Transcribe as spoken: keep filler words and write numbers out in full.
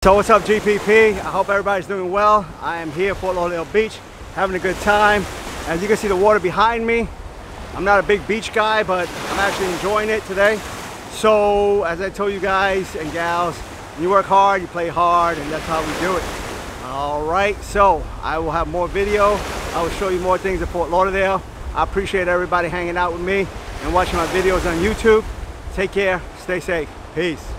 So what's up, G P P? I hope everybody's doing well. I am here at Fort Lauderdale Beach, having a good time. As you can see the water behind me. I'm not a big beach guy, but I'm actually enjoying it today. So as I told you guys and gals, when you work hard, you play hard, and that's how we do it. All right, so I will have more video. I will show you more things at Fort Lauderdale. I appreciate everybody hanging out with me and watching my videos on YouTube. Take care, stay safe, peace.